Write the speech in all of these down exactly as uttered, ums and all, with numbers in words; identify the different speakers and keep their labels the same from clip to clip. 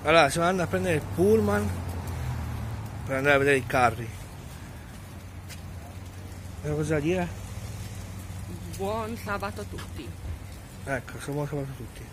Speaker 1: Allora, stiamo andando a prendere il pullman per andare a vedere i carri. Hai cosa da dire?
Speaker 2: Buon sabato a tutti.
Speaker 1: Ecco, sono buon sabato a tutti.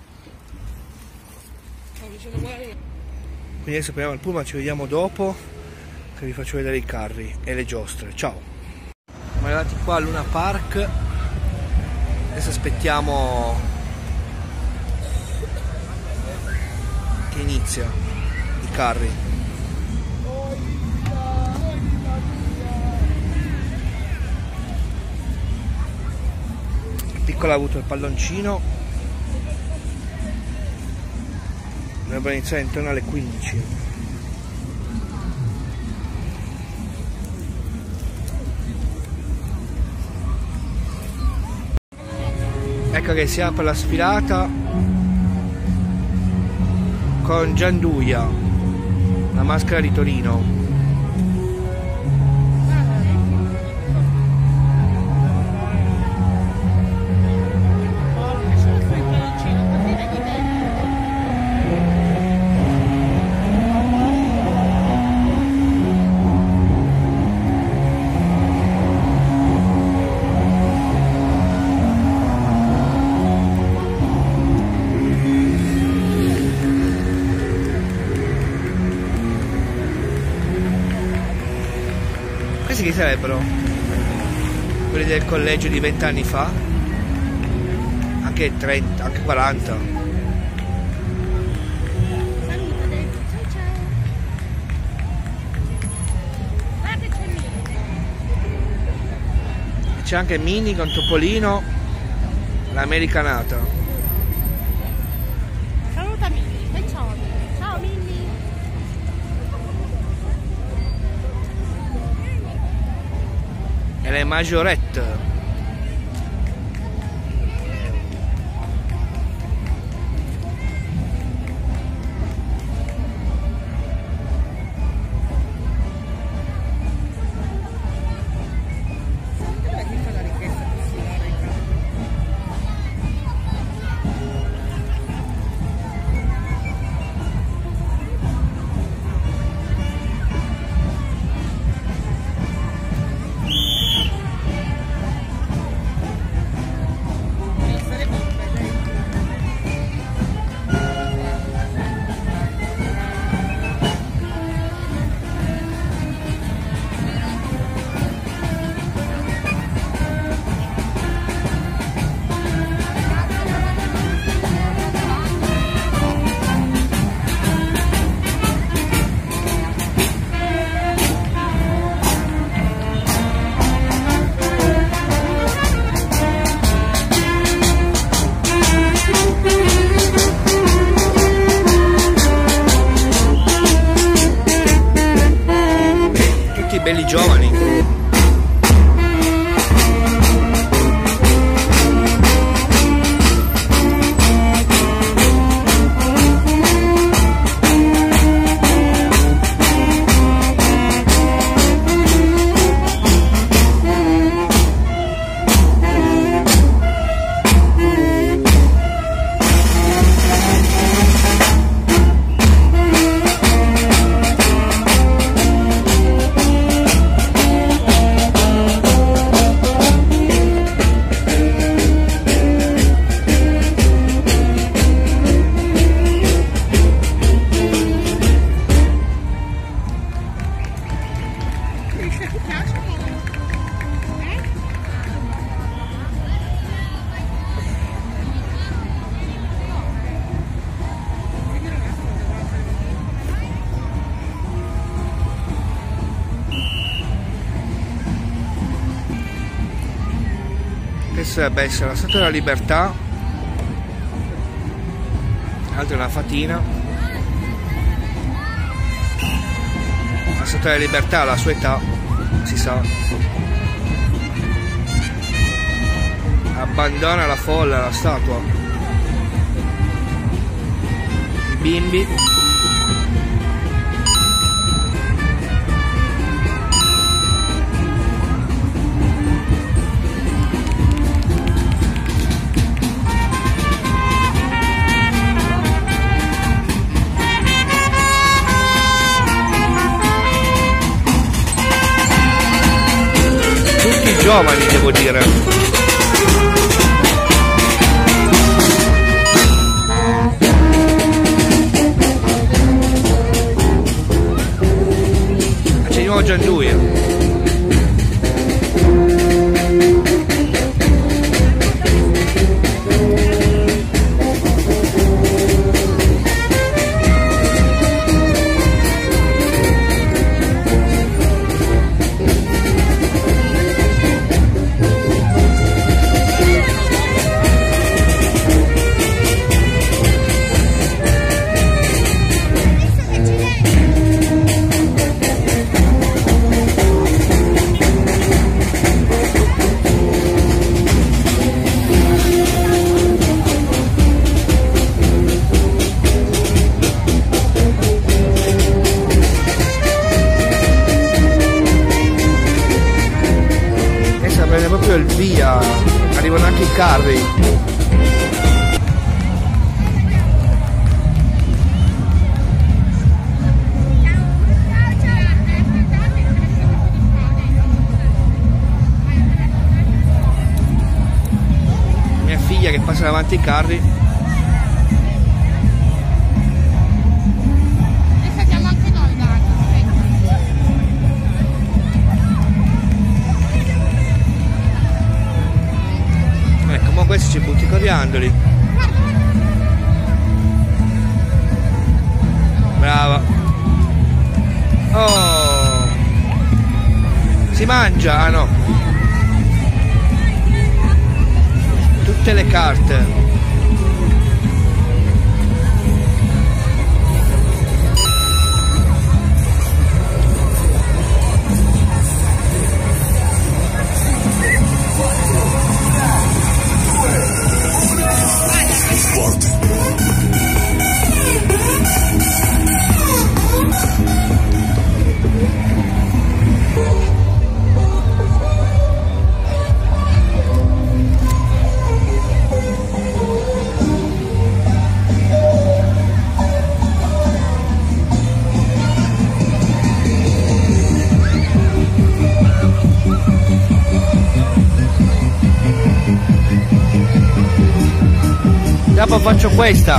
Speaker 2: Quindi
Speaker 1: adesso prendiamo il pullman, ci vediamo dopo che vi faccio vedere i carri e le giostre. Ciao! Siamo arrivati qua a Luna Park. Adesso aspettiamo che inizia i carri. Il piccolo ha avuto il palloncino. Dovrebbero iniziare intorno alle quindici. Ecco che si apre la sfilata con Gianduia, la maschera di Torino. Questi chi sarebbero? Quelli del collegio di vent'anni fa? Anche trenta, anche quaranta.
Speaker 2: saluta David, ciao ciao. Guarda c'è Mini.
Speaker 1: C'è anche Mini con Topolino, l'americanata.
Speaker 2: Saluta Mini, fai ciao Mini. Ciao Mini.
Speaker 1: E le Majorette. Belli giovani. Questa dovrebbe essere la Statua della Libertà. Altra è una fatina. La Statua della Libertà alla sua età, si sa, abbandona la folla, la statua. I bimbi. giovani, devo dire. C'è di nuovo Giangiulia. Proprio il via, arrivano anche i carri. Mia figlia che passa davanti ai carri. Questi ci butti coriandoli. Brava. Oh, si mangia? Ah no, tutte le carte. Dopo faccio questa.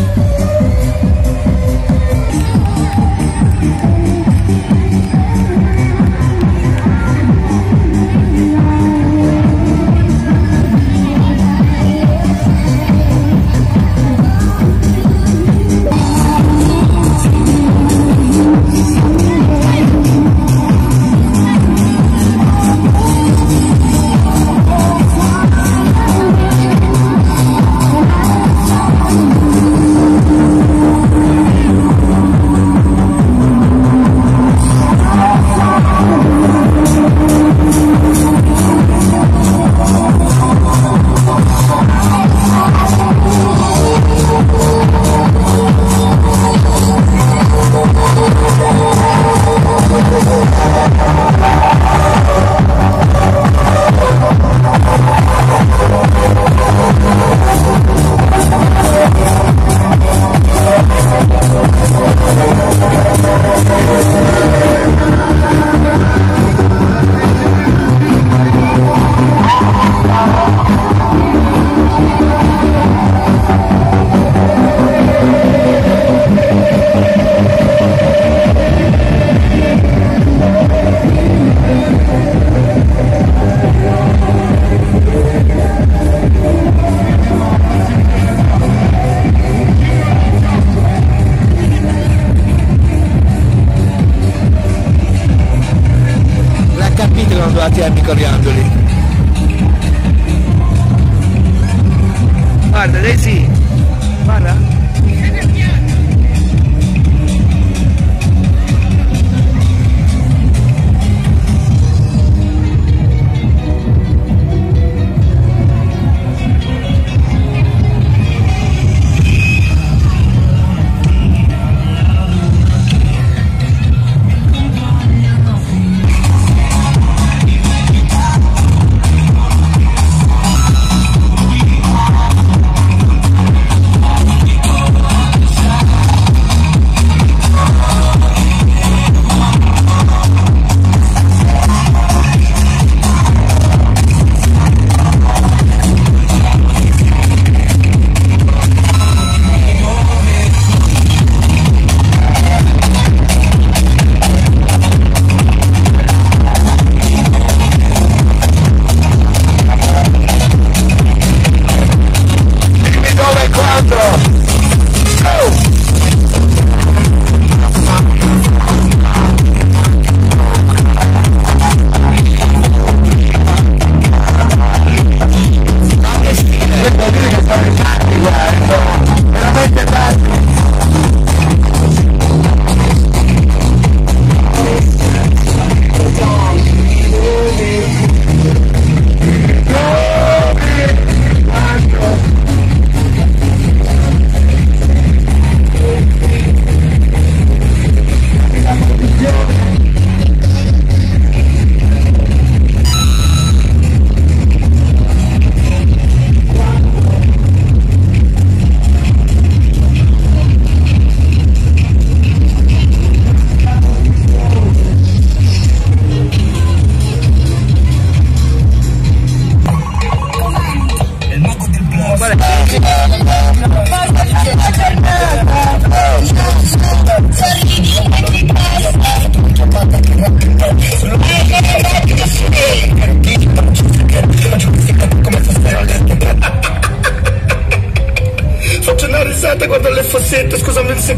Speaker 1: Ai coriandoli. Guarda, Daisy, guarda.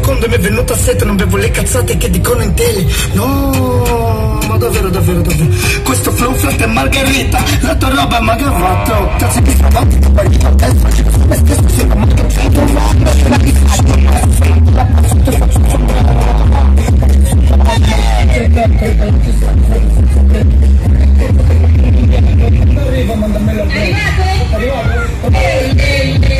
Speaker 3: secondo mi è venuta sete, non bevo le cazzate che dicono in tele. No, ma davvero, davvero, davvero. Questo flow flat è margherita, la tua roba è magavato. Cazzo di avanti, tu vai a destra, ci sono me stesso, sei una marca centro, la arriva, mandamelo. Arrivato? Arrivato?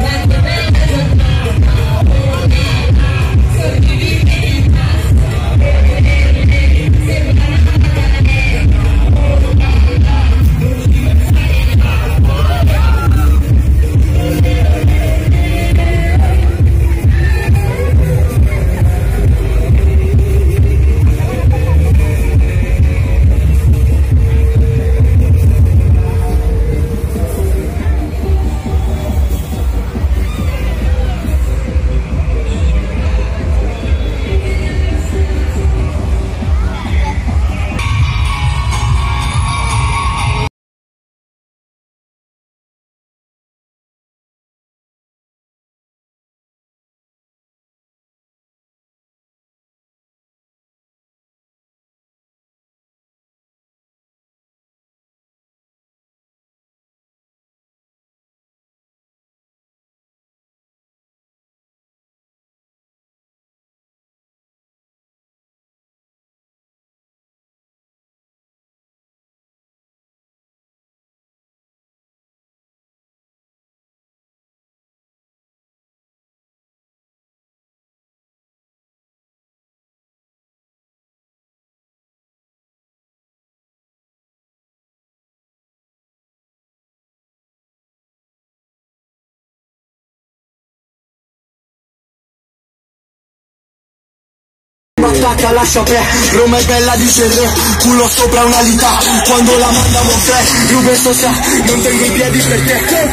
Speaker 3: Attacca, lascia pre, Roma è bella dice il re, culo sopra una lita, quando la mandamo tre, Ruben Sosa, non tengo i piedi per te, che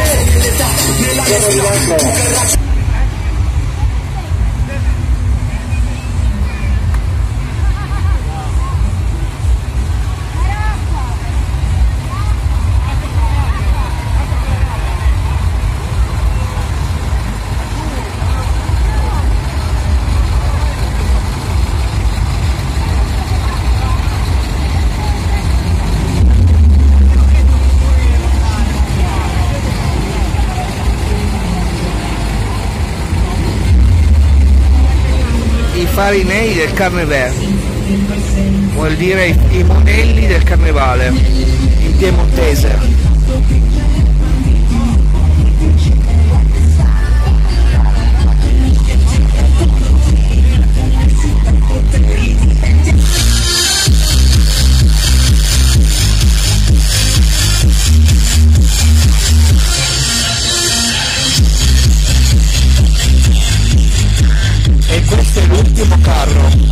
Speaker 3: cazzo,
Speaker 1: farinei del carnevale, vuol dire i, i monelli del carnevale in piemontese. E questo è l'ultimo carro.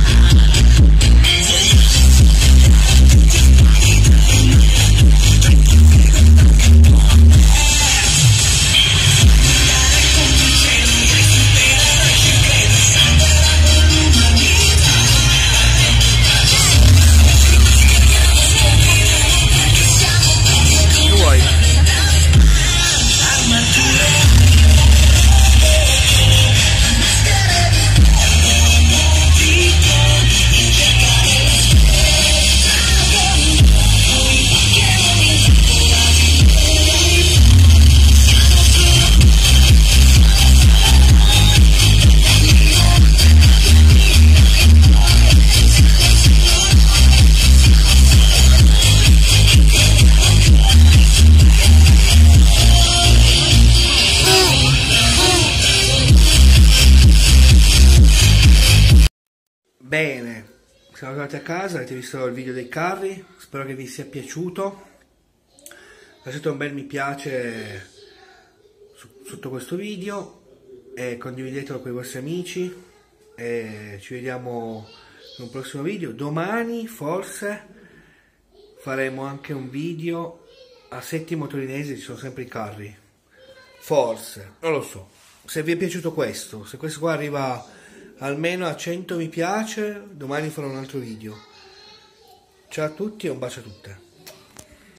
Speaker 1: Bene, siamo arrivati a casa, avete visto il video dei carri, spero che vi sia piaciuto, lasciate un bel mi piace sotto questo video e condividetelo con i vostri amici e ci vediamo in un prossimo video. Domani forse faremo anche un video a Settimo Torinese, ci sono sempre i carri, forse, non lo so. Se vi è piaciuto questo, se questo qua arriva almeno a cento mi piace, domani farò un altro video. Ciao a tutti e un bacio a tutte.